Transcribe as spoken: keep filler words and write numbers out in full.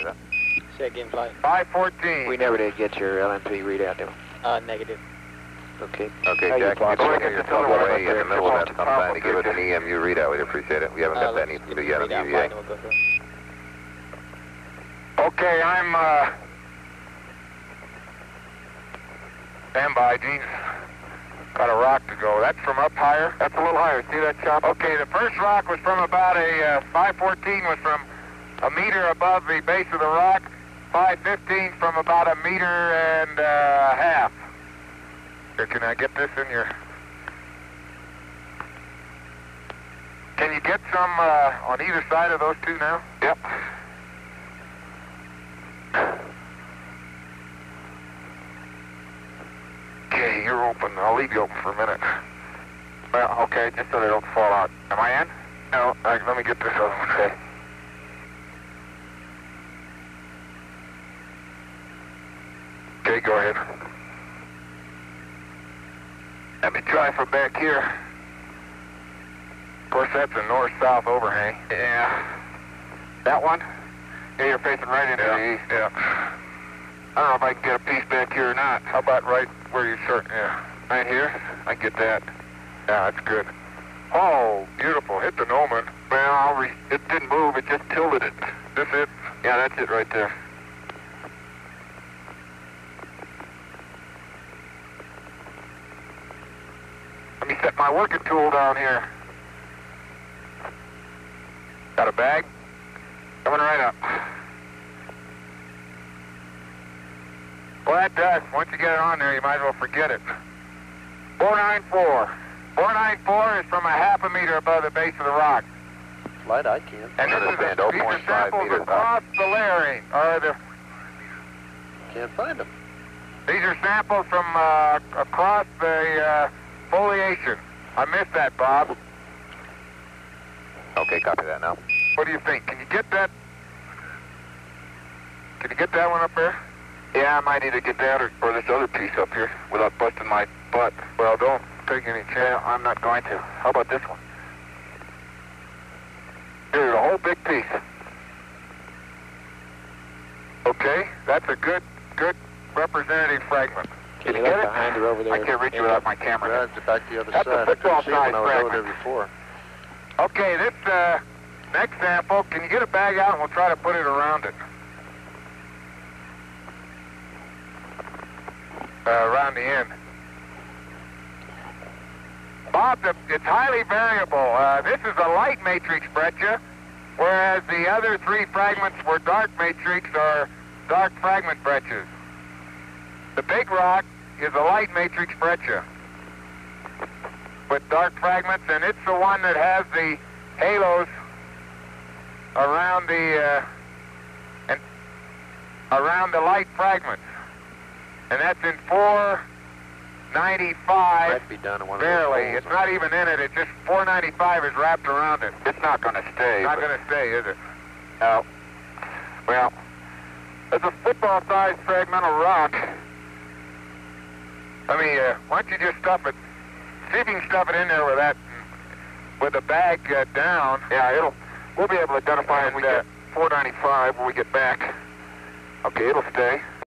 that. Say again, flight. five fourteen. We never did get your L M P readout, did we? Uh, negative. Okay. Okay, How you Jack, plot if you it? can get your Another phone one away up in the there. middle of that Come on, sometime to top give us of an E M U readout, we'd appreciate it. We haven't Uh, got that let's E give M me U yet the on the readout, U V flight, A. and we'll go through it. Okay, I'm, uh... Stand by, Gene. Got a rock to go. That's from up higher? That's a little higher. See that chop? Okay, the first rock was from about a, uh, five fourteen was from a meter above the base of the rock. five fifteen from about a meter and uh, a half. Here, can I get this in your... Can you get some uh, on either side of those two now? Yep. Okay, you're open. I'll leave you open for a minute. Well, okay, just so they don't fall out. Am I in? No. All right, let me get this other one. Okay. Okay, go ahead. Let me try from back here. Of course, that's a north-south overhang. Yeah. That one? Yeah, you're facing right into Yeah. the east. Yeah. I don't know if I can get a piece back here or not. How about right where you're certain? Yeah. Right here? I can get that. Yeah, that's good. Oh, beautiful. Hit the Noman. Well, I'll re it didn't move. It just tilted it. This it? Yeah, that's it right there. Let me set my working tool down here. Got a bag? Coming right up. Well, that does. Once you get it on there, you might as well forget it. four nine four. four nine four is from a half a meter above the base of the rock. Flight, I can't. And this is a, Understand, these are zero point five samples meters across the layering, or the, Can't find them. these are samples from uh, across the uh, foliation. I missed that, Bob. Okay, copy that now. What do you think? Can you get that? Can you get that one up there? Yeah, I might either get that or, or this other piece up here without busting my butt. Well, don't take any chance. I'm not going to. How about this one? Here's a whole big piece. Okay, that's a good, good representative fragment. Can you you get look it? behind her over there? I can't reach it without my camera. Drive it back the other That's a side. football I couldn't see it when size I was over fragment. there before. Okay, this uh, next sample, can you get a bag out and we'll try to put it around it? Uh, around the end. Bob, the, it's highly variable. Uh, this is a light matrix breccia, whereas the other three fragments were dark matrix or dark fragment breccias. The big rock is a light matrix breccia with dark fragments, and it's the one that has the halos around the uh, and around the light fragments, and that's in four ninety-five. Might be done in one of Barely. those It's not even in it. It's just four ninety-five is wrapped around it. It's not going to stay. It's not going to stay, is it? No. Well, it's a football-sized fragmental rock. I mean, uh, why don't you just stuff it? See if you can stuff it in there with that, with the bag uh, down. Yeah, it'll. We'll be able to identify it when we get four ninety-five when we get back. Okay, it'll stay.